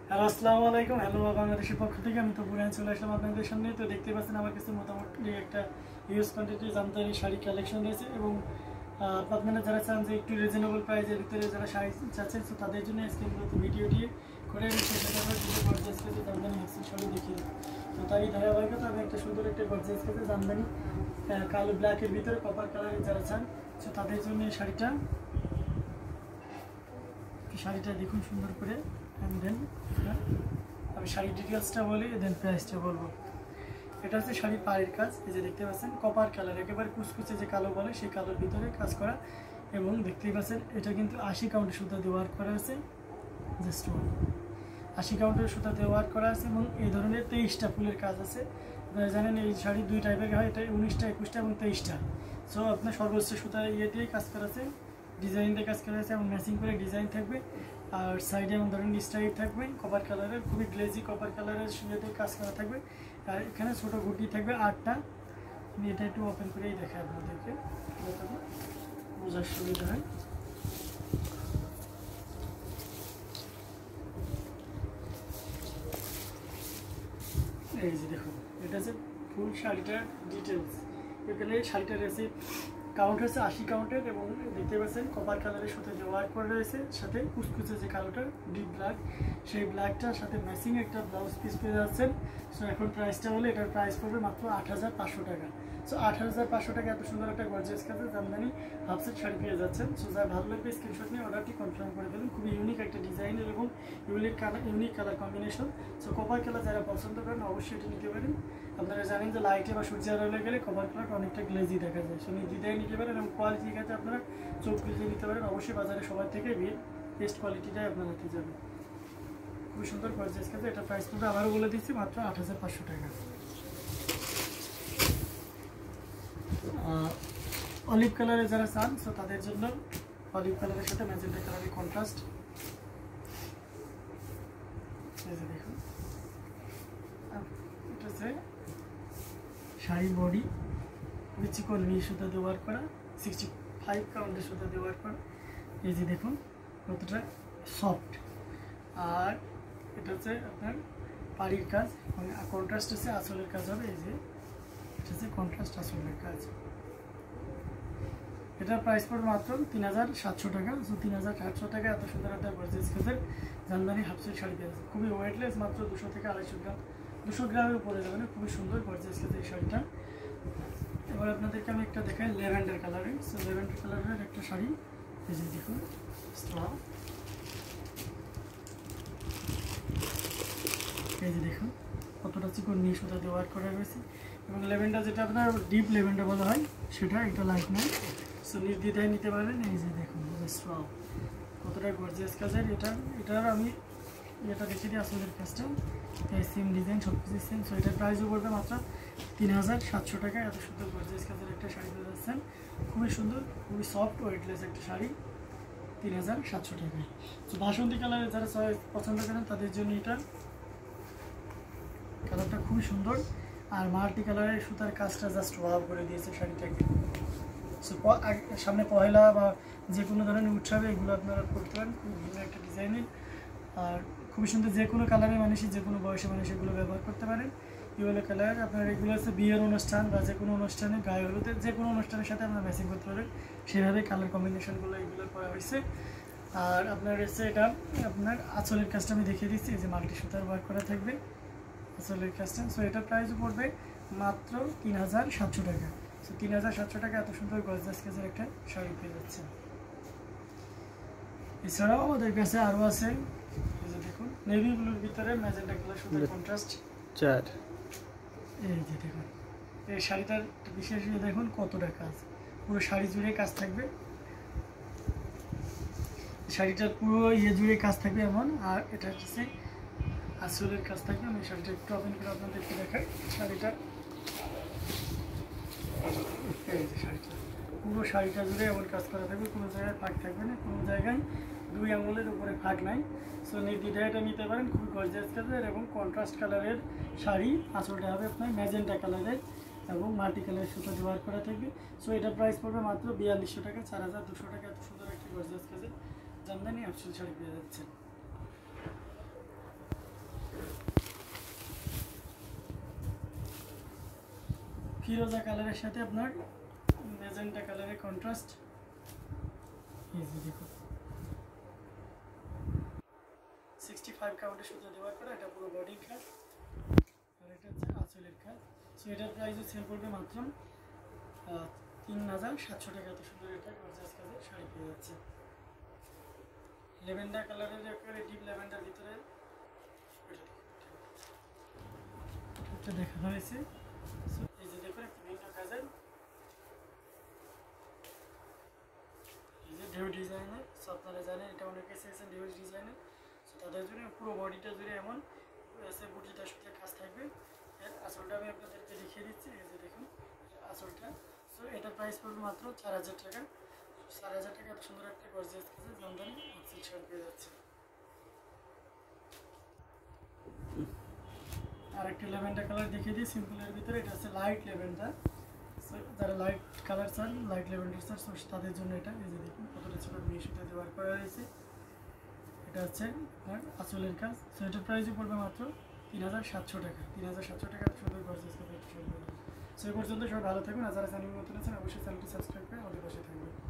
Hello, আসসালামু আলাইকুম। Hello বাংলাদেশের পক্ষ থেকে আমি তো পুরান চলে আসলাম আপনাদের সামনে। তো দেখতে পাচ্ছেন আমার কাছে মোটামুটি একটা huge quantity jamdani sari collection রয়েছে এবং আপনারা যারা চান যে একটু রিজনেবল প্রাইসের ভিতরে যারা শাড়ি চাচ্ছেন, তো তাদের জন্য আজকে মূলত ভিডিওটি করে গর্জিয়াস কাজে জামদানি হাসিল শাড়ি দেখিয়ে। তো তারই ধারাবাহিকতা আমি একটা সুন্দর একটা গর্জিয়াস কাজে জামদানি কালো ব্ল্যাকের ভিতরে কপার কালারের যারা চান, তো তাদের জন্য এই শাড়িটা দেখুন সুন্দর করে। দেন আমি শাড়ির ডিটেলসটা বলি, দেন প্রাইসটা বলবো। এটা হচ্ছে শাড়ির পাড়ের কাজ, এই যে দেখতে পাচ্ছেন কপার কালার, একেবারে কুচকুচে যে কালো বলে সেই কালোর ভিতরে কাজ করা। এবং দেখতেই পাচ্ছেন এটা কিন্তু 80 কাউন্টের সুতা দিয়ে ওয়ার্ক করা আছে, জাস্ট 80 কাউন্টের সুতা দিয়ে ওয়ার্ক করা আছে। এবং এই ধরনের 23টা ফুলের কাজ আছে। আপনারা জানেন এই শাড়ি দুই টাইপের হয়, এটা 19টা, 21টা এবং 23টা। সো আপনার সর্বোচ্চ সুতা দিয়ে কাজ করা আছে, ডিজাইন দিয়ে কাজ করা আছে এবং ম্যাচিং করে ডিজাইন থাকবে। আর সাইডে এমন ধরনের স্টাইল থাকবে কপার কালারের, খুবই গ্লেজি কপার কালারের সুবিধাতে কাজ করা থাকবে। আর এখানে ছোট গুটি থাকবে 8টা। আমি এটা একটু ওপেন করেই দেখাই আপনাদেরকে, বোঝার সুবিধা হয়। এই যে দেখুন, এটা হচ্ছে ফুল শাড়িটার ডিটেলস। এখানে শাড়িটার রয়েছে কাউন্ট হচ্ছে 80 কাউন্টের এবং দেখতে পাচ্ছেন কপার কালারের সাথে যে ওয়ার্ক করে রয়েছে, সাথে কুচকুচে যে কালোটা ডিপ ব্ল্যাক, সেই ব্ল্যাকটার সাথে ম্যাচিং একটা ব্লাউজ পিস পেয়ে যাচ্ছেন। সো এখন প্রাইসটা হলে এটার প্রাইস পড়বে মাত্র 8500 টাকা। সো 8500 টাকা এত সুন্দর একটা গর্জিয়াস কাজে জামদানি হাফ সেট শাড়ি পেয়ে যাচ্ছেন। সো যার ভালো লাগবে স্ক্রিনশট নিয়ে অর্ডারটি কনফার্ম করে ফেলুন। খুবই ইউনিক একটা ডিজাইনের এবং unique colour combination. So copper colour যারা পছন্দ করেন অবশ্যই এটি নিতে পারেন। আপনারা জানেন যে লাইটে বা সূর্যের আলোয় গেলে কভার কালারটা অনেকটা গ্লেজি দেখা যায়। সো নির্দ্বিধায় নিতে পারেন এবং কোয়ালিটির কাছে আপনারা চোখ বুঝে নিতে পারেন। অবশ্যই বাজারে সবার থেকে বেস্ট কোয়ালিটিটাই আপনার হাতে যাবে। খুবই সুন্দর গর্জিয়াস কাজে, এটা প্রাইস পড়বে আবারও বলে দিচ্ছি মাত্র 8500 টাকা। অলিভ কালারে যারা চান, সো তাদের জন্য অলিভ কালারের সাথে ম্যাজেন্টা কালারের কন্ট্রাস্ট। দেখুন এটা হচ্ছে শাড়ির বডি, চিকন নিয়ে সুতা দিয়ে ওয়ার্ক করা, 65 কাউন্টের সুতা দিয়ে ওয়ার্ক করা। এই যে দেখুন কতটা সফট। আর এটা হচ্ছে আপনার পাড়ির কাজ, মানে কন্ট্রাস্ট হচ্ছে আঁচলের কাজ হবে। এই যে এটা হচ্ছে কন্ট্রাস্ট আঁচলের কাজ। এটার প্রাইস পড়বে মাত্র 3700 টাকা। সো 3700 টাকা এত সুন্দর একটা গর্জিয়াস কাজের জামদানি হাফ সেট শাড়ি পেয়েছে। খুবই ওয়েটলেস, মাত্র 200 থেকে 250 গ্রাম, 200 গ্রামের উপরে যাবে না। খুবই সুন্দর গর্জিয়াস কাজের এই শাড়িটা। এবার আপনাদেরকে আমি একটা দেখাই ল্যাভেন্ডার কালারের। সো ল্যাভেন্ডার কালারের একটা শাড়ি, এই যে দেখুন এই যে দেখুন কতটা চিকন নিয়ে সুতা দিয়ে ওয়ার্ক করা রয়েছে। এবং ল্যাভেন্ডার যেটা আপনার ডিপ ল্যাভেন্ডার বলা হয়, সেটা এটা লাইট নয়। সো নির্দ্বিধায় নিতে পারেন। এই যে দেখুন কতটা গর্জিয়াস কাজের। এটার আমি এটা দেখে দিই আসলের কাজটা, এই সেম ডিজাইন সব কিছু সেম। সো এটার প্রাইসও পড়বে মাত্র 3700 টাকা। এত সুন্দর গর্জিয়াস কাজের একটা শাড়ি পেয়ে যাচ্ছেন। খুবই সুন্দর, খুবই সফট ওয়েটলেস একটা শাড়ি 3700 টাকায়। তো বাসন্তী কালারের যারা পছন্দ করেন তাদের জন্য এটা কালারটা খুবই সুন্দর। আর মাল্টি কালারের সুতার কাজটা জাস্ট ওয়াও করে দিয়েছে শাড়িটাকে। সো সামনে পহেলা বা যে কোনো ধরনের উৎসবে এগুলো আপনারা করতে পারেন। খুব ভিন্ন একটা ডিজাইনের আর খুবই সুন্দর। যে কোনো কালারের মানুষই, যে কোনো বয়সের মানুষ এগুলো ব্যবহার করতে পারেন। ইয়েলো কালার আপনার এগুলো হচ্ছে বিয়ের অনুষ্ঠান বা যে কোনো অনুষ্ঠানে, গায়ে হলুদের যে কোনো অনুষ্ঠানের সাথে আপনারা ম্যাচিং করতে পারেন। সেভাবে কালার কম্বিনেশনগুলো এগুলো করা হয়েছে। আর আপনার হচ্ছে এটা আপনার আঁচলের কাজটা আমি দেখিয়ে দিচ্ছি, এই যে মাল্টি সুতার ওয়ার্ক করা থাকবে আঁচলের কাজটা। সো এটার প্রাইসও পড়বে মাত্র 3700 টাকা। সো 3700 টাকা এত সুন্দর গর্জিয়াস কাজের একটা শাড়ি পেয়ে যাচ্ছে। এছাড়াও আমাদের কাছে আরও আছে, এই যে দেখুন নেভি ব্লুর ভিতরে ম্যাজেন্টা কালার সুতার কন্ট্রাস্ট। এই যে দেখুন এই শাড়িটার বিশেষ দেখুন কতটা কাজ, পুরো শাড়ি জুড়ে কাজ থাকবে। শাড়িটার পুরো জুড়ে কাজ থাকবে এমন। আর এটা হচ্ছে আসলের কাজ থাকবে। আমি শাড়িটা একটু ওপেন করে আপনাদেরকে দেখাই। শাড়িটা এই যে শাড়িটা পুরো শাড়িটা জুড়ে এমন কাজ করা থাকবে, কোনো জায়গায় ফাঁক থাকবে না, কোনো জায়গায় 2 আঙুলের উপরে ফাঁক নাই। সো নির্দ্বিধায় এটা নিতে পারেন। খুবই গর্জিয়াস কাজের এবং কন্ট্রাস্ট কালারের শাড়ি। আঁচলটা হবে আপনার ম্যাজেন্টা কালারের এবং মাল্টি কালারের সুতো ব্যবহার করা থাকবে। সো এটার প্রাইস পড়বে মাত্র 4200 টাকা, 4200 টাকা। এত সুন্দর একটি গর্জিয়াস কাজের জামদানি হাফ সেট শাড়ি পেয়ে যাচ্ছেন। ফিরোজা কালারের সাথে আপনার ম্যাজেন্টা কালারের কন্ট্রাস্ট। এই যে দেখুন 65 কাউন্টের সুতো ব্যবহার করে, এটা পুরো বডির কাজ আর এটা হচ্ছে আঁচলের কাজ। সো এটার প্রাইসও সেল করবে মাত্র 3700 টাকা। এত সুন্দর এটা গর্জিয়াস কাজের শাড়ি পেয়ে যাচ্ছে। ল্যাভেন্ডার কালারের একেবারে ডিপ ল্যাভেন্ডার ভিতরে এটা দেখানো হয়েছে। সো এই যে দেখুন একটা ভিন্ন কাজের, এই যে ঢেউ ডিজাইনের। সো আপনারা জানেন এটা অনেকে চেয়েছেন ঢেউ ডিজাইনের। সো তাদের জন্য পুরো বডিটা জুড়ে এমন এসে বুটিটার সাথে কাজ থাকবে। এর আসলটা আমি আপনাদেরকে দেখিয়ে দিচ্ছি। এই যে দেখুন আসলটা। সো এটার প্রাইস পড়বে মাত্র 4000 টাকা। 4000 টাকা এত সুন্দর একটা গর্জিয়াস কাজের জামদানি আঁচল শাড়ি পেয়ে যাচ্ছে। আর একটা ল্যাভেন্ডার কালার দেখিয়ে দিই সিম্পলের ভিতরে। এটা হচ্ছে লাইট ল্যাভেন্ডার। সো যারা লাইট কালার চান, লাইট ল্যাভেন্ডার চান, সো তাদের জন্য এটা। এই যে দেখুন কতটা ছোট মেশিনটা ব্যবহার করা হয়েছে। এটা হচ্ছে আপনার আঁচলের কাজ। সো এটার প্রাইসই পড়বে মাত্র 3700 টাকা। 3700 টাকা সুন্দর গর্জিয়াস কাজের একটা শাড়ি। সো এই পর্যন্ত সবাই ভালো থাকুন। আর যারা চ্যানেল নতুন আছেন অবশ্যই চ্যানেলটি সাবস্ক্রাইব করে আমাদের পাশে থাকবেন।